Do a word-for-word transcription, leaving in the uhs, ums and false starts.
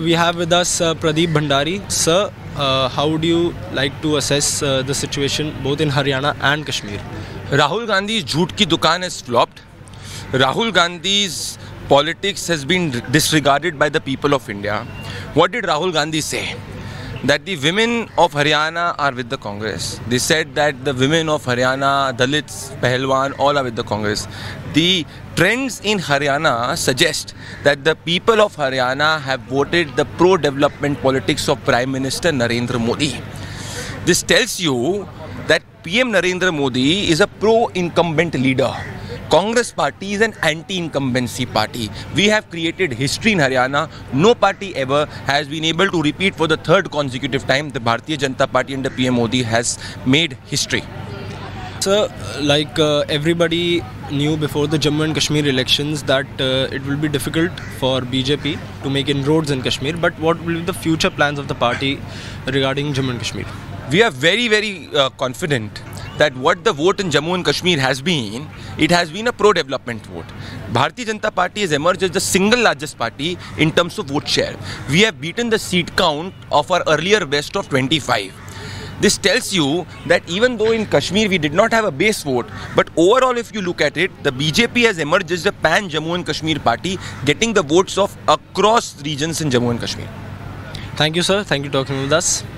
we have with us uh, Pradeep Bhandari. Sir, uh, how would you like to assess uh, the situation both in Haryana and Kashmir? Rahul Gandhi's jhoot ki dukaan has flopped. Rahul Gandhi's politics has been disregarded by the people of India. What did Rahul Gandhi say? That the women of Haryana are with the Congress. They said that the women of Haryana, Dalits, Pahalwan, all are with the Congress. The trends in Haryana suggest that the people of Haryana have voted the pro-development politics of Prime Minister Narendra Modi. This tells you that P M Narendra Modi is a pro-incumbent leader. Congress party is an anti-incumbency party. We have created history in Haryana. No party ever has been able to repeat for the third consecutive time. The Bharatiya Janata Party under P M Modi has made history. Sir, like uh, everybody knew before the Jammu and Kashmir elections that uh, it will be difficult for B J P to make inroads in Kashmir. But what will be the future plans of the party regarding Jammu and Kashmir? We are very, very uh, confident that what the vote in Jammu and Kashmir has been, it has been a pro-development vote. Bharatiya Janata Party has emerged as the single largest party in terms of vote share. We have beaten the seat count of our earlier best of twenty-five. This tells you that even though in Kashmir we did not have a base vote, but overall if you look at it, the B J P has emerged as the pan Jammu and Kashmir party, getting the votes of across regions in Jammu and Kashmir. Thank you, sir. Thank you for talking with us.